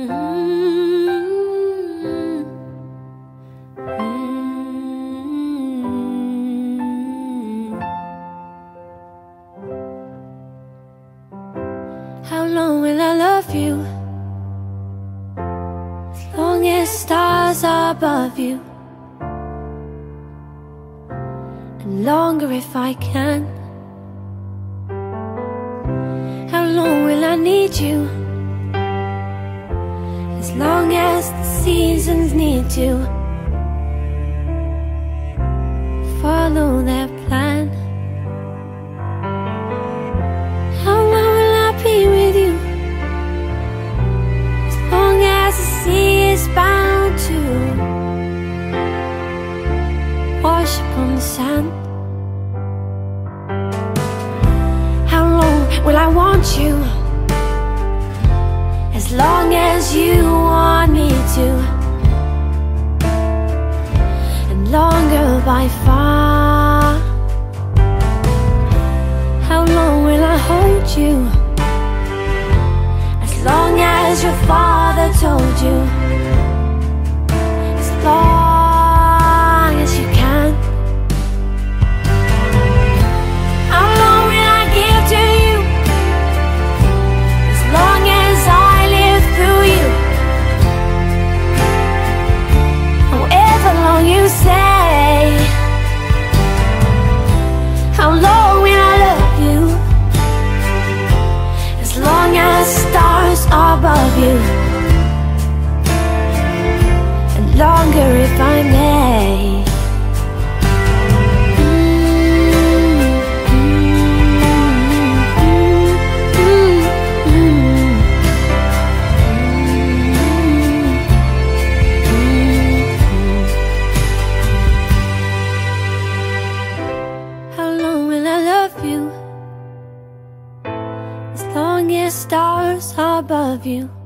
How long will I love you? As long as stars are above you, and longer if I can. How long will I need you? As long as the seasons need to follow their plan. How long will I be with you? As long as the sea is bound to wash upon the sand. How long will I want you? As long as you want me to, and longer by far. How long will I hold you? As long as your father told you. As long as you can. How long will I give to you? As long as I live through you. However long you say. How long will I love you? As long as stars are above you, and longer if I may. How long will I love you? As long as stars are above you,